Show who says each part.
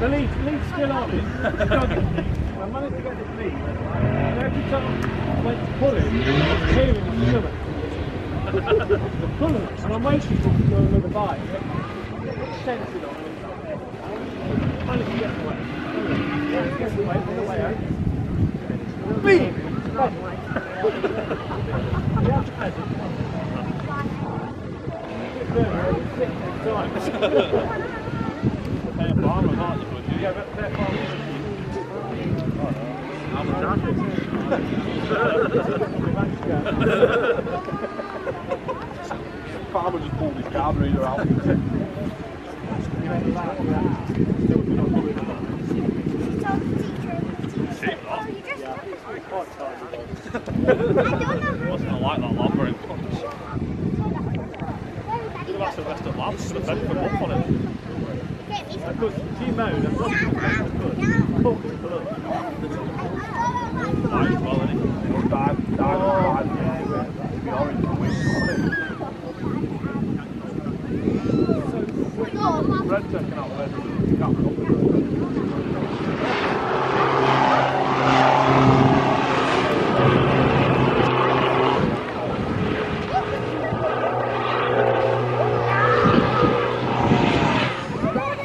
Speaker 1: The lead's still on it. I managed to get this lead. And every time I went to pull it, I was hearing him shove it. Pulling it, and I'm waiting for another bite. Sensitive on it. I managed to get away. Get away, on the way out. Beam!
Speaker 2: They're farmers, aren't they, budgie?
Speaker 1: Yeah, but they're farmers.
Speaker 2: I'm a traffic. Farmer just pulled his carburetor out. Wasn't like that lad very much. That's the rest of the lads should have fed for up on it.
Speaker 1: Because she mowed and lost the best I could. Pulled it for us.
Speaker 2: Might as well, innit?
Speaker 1: Dive,
Speaker 2: The orange
Speaker 1: Red taken out.